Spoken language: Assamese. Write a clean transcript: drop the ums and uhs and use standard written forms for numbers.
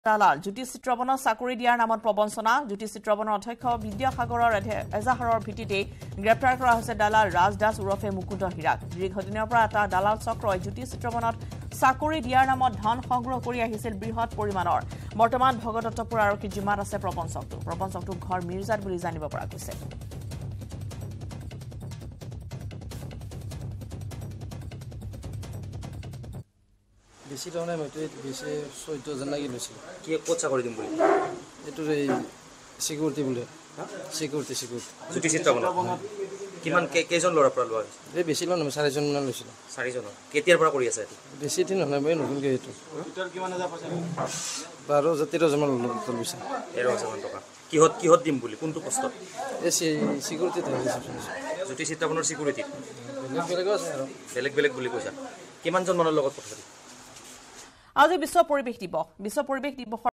দালাল জ্যোতি চিত্ৰবনৰ চাকৰি দিয়াৰ নামত প্ৰবঞ্চনা জ্যোতি চিত্ৰবনৰ অধ্যক্ষ বিদ্যাসাগৰৰ এজাহাৰৰ ভিত্তিতে গ্ৰেপ্তাৰ কৰা হৈছে দালাল ৰাজ দাস উৰফে মুকুন্দ হীৰাক দীৰ্ঘদিনৰ পৰা এটা দালাল চক্ৰই জ্যোতি চিত্ৰবনত চাকৰি দিয়াৰ নামত ধন সংগ্ৰহ কৰি আহিছিল বৃহৎ পৰিমাণৰ বৰ্তমান ভগদত্তপুৰ আৰক্ষী জিম্মাত আছে প্ৰবঞ্চকটো ঘৰ মিৰ্জাত বুলি জানিব পৰা গৈছে বেছি ধৰণে মইতো বেছি 14,000 লাগি লৈছিল কি ক'ত চাকৰি দিম বুলি এইটো এই সিকিউৰিটি বুলি সিকিউৰিটি জ্যোতি চিত্ৰবনত কিমান কেইজন ল'ৰাৰ পৰা লোৱা হৈছে এই বেছি লোৱা নহয় 4জন মান লৈছিলোঁ 4জনৰ কেতিয়াৰ পৰা কৰি আছে বেছি দিন নহয় মই নতুনকৈ এইটো কিমান হাজাৰ পইচা 12,000-13,000 মান লৈছে 13,000 টকা কিহত দিম বুলি কোনটো পোষ্টত এই সিকিউৰিটি জ্যোতি চিত্ৰবনৰ সিকিউৰিটি বেলেগ বুলি কৈছা কিমানজন মানুহৰ লগত কথা পাতি আজি বিশ্ব পৰিৱেশ দিৱস